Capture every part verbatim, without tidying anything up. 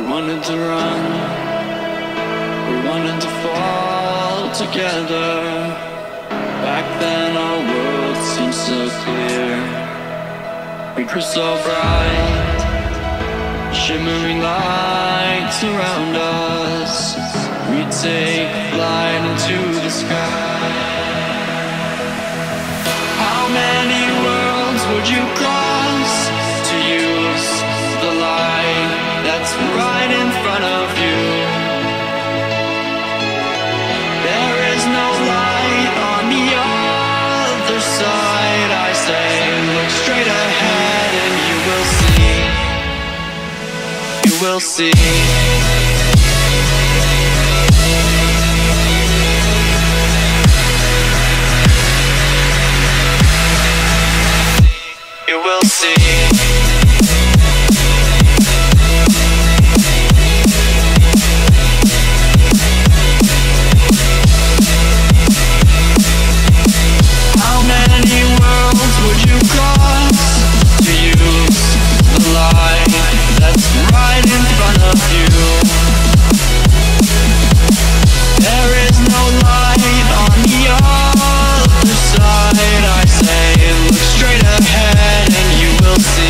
wanted to run, we wanted to fall together. Back then our world seemed so clear. We grew so bright, shimmering lights around us. We'd take flight into the sky. How many worlds would you cross to use the light that's right in front of you? There is no light on the other side. I say, look straight ahead and you will see. You will see. You will see. How many worlds would you cross to use the light that's right in front of you? There is no light on the other side. I say, look straight ahead and you will see.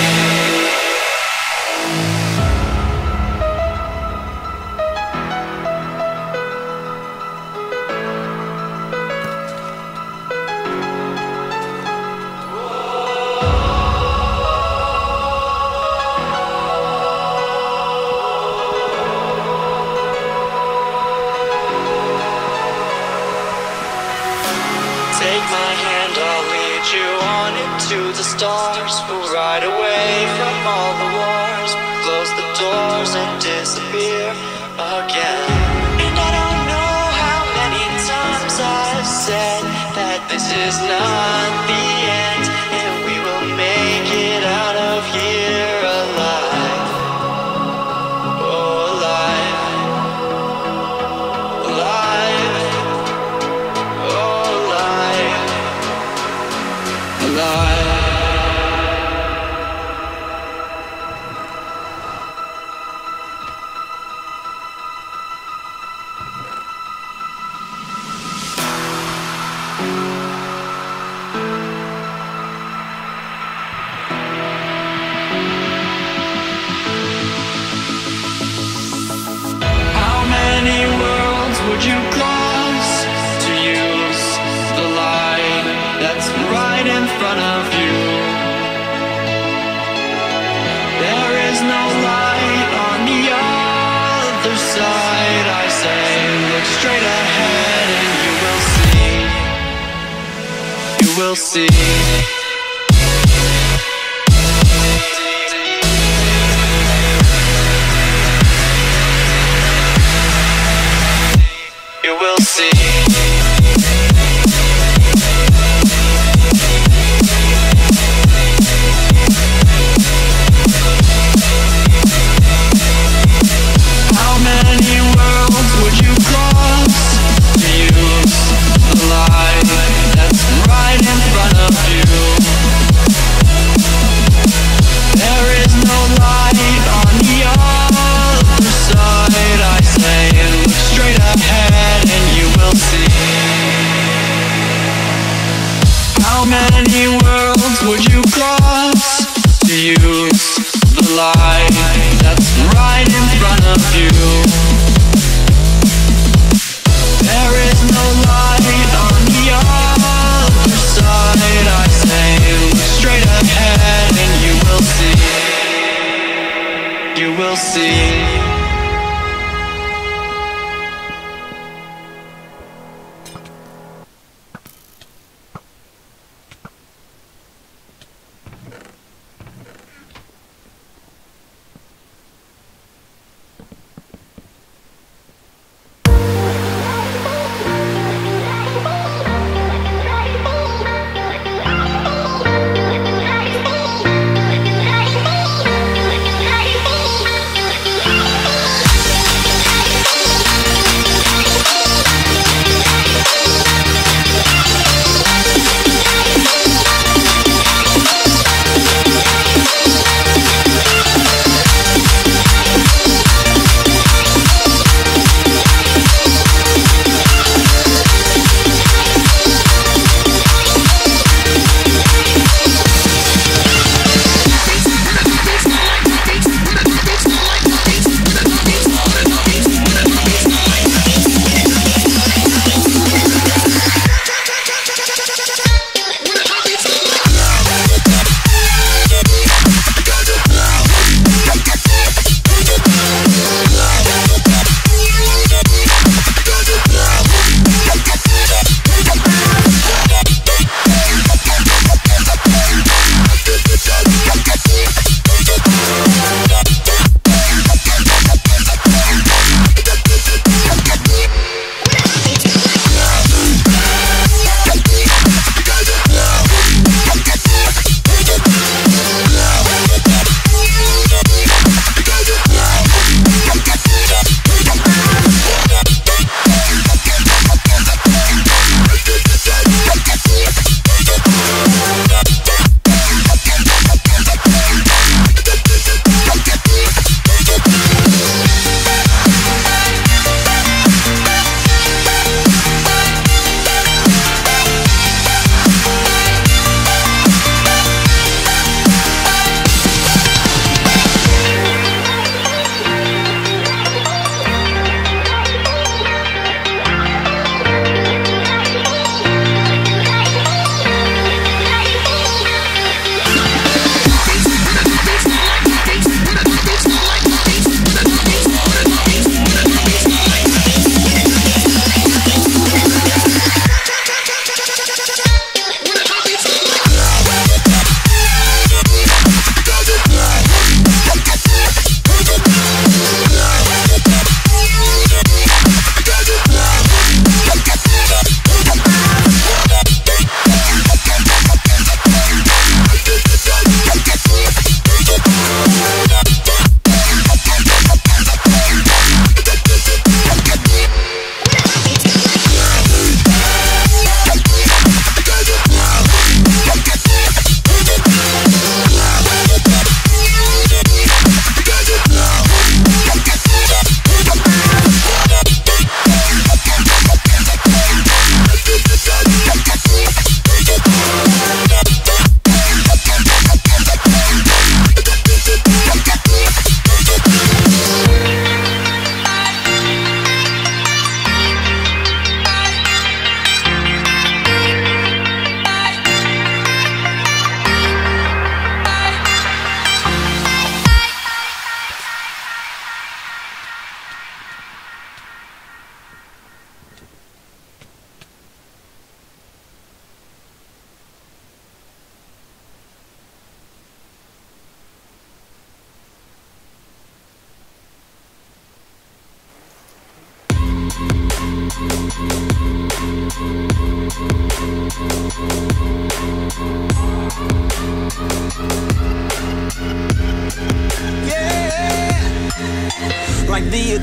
Take my hand, I'll lead you on into the stars. We'll ride away from all the wars, close the doors and disappear again. And I don't know how many times I've said that this is not the end, and we will make it out of here alive. Oh, alive. Alive. Oh, alive. Alive. How many worlds would you cross to use the light that's right in front of you? There is no light on the other side. I say, look straight ahead and you will see. You will see. You will see. How many worlds would you cross to use the light that's right in front of you? There is no light on the other side. I say, look straight ahead and you will see. How many worlds would you cross to use the light that's right in front of you? There is no light on the other side. I say, look straight ahead and you will see. You will see.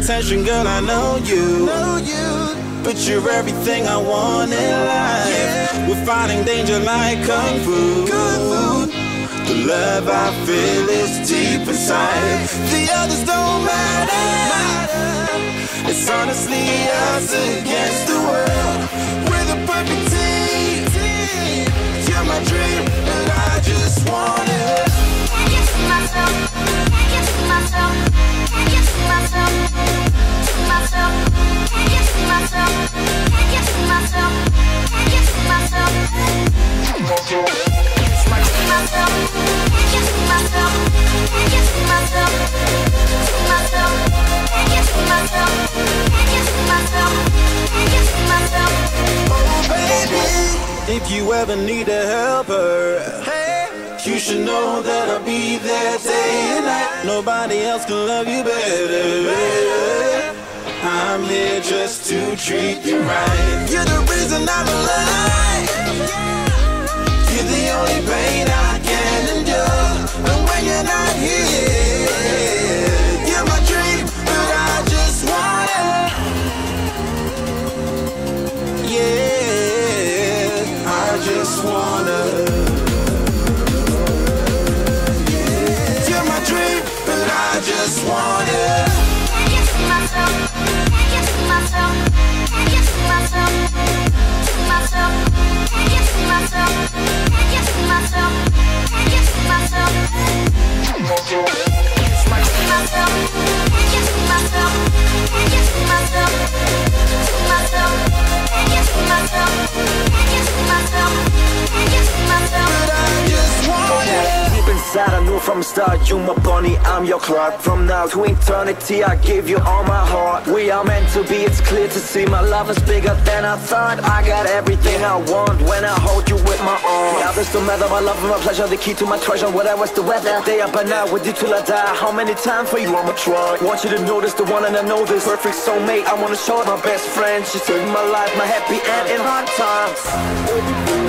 attention, girl, I know you. But you're everything I want in life. We're fighting danger like Kung Fu. The love I feel is deep inside. The others don't matter. It's honestly us against the world. We're the perfect team. You're my dream, and I just want it. Can't get to myself. Can't get to myself. Can't get to myself. To myself. Can't get to myself. Can't get to myself. Can't get to myself. Myself. Can't get to myself. Can't get to myself. To myself. Can't get to myself. Can't get to myself. Can't get to myself. Oh baby, if you ever need a helper, hey, you should know that I'll be there day and night. Nobody else can love you better. I'm here just to treat you right. You're the reason I'm alive. You're the only pain I can endure. And when you're not here, you're my dream, but I just want it. Yeah, I just wanna. You're my dream, but I just want it. Can't get to myself. Can't get to myself. Can't get to myself. To myself. Can't get to myself. Can't get to myself. Can't get to myself. To myself. Can't get to myself. Can't get to myself. To myself. Can't get to myself. Can't get to myself. Can't get to myself. But I just want it. Deep inside, I knew from the start, you my bunny, I'm your Clark. From now to eternity, I give you all my heart. We are meant to be, it's clear to see. My love is bigger than I thought. I got everything I want when I hold you with my arms. Now this don't matter, my love and my pleasure, the key to my treasure. Whatever's the weather, day up and out with you till I die. How many times for you I'ma try? Want you to notice the one and I know this perfect soulmate. I wanna show it my best friend. She saved my life, my happy end in hard times.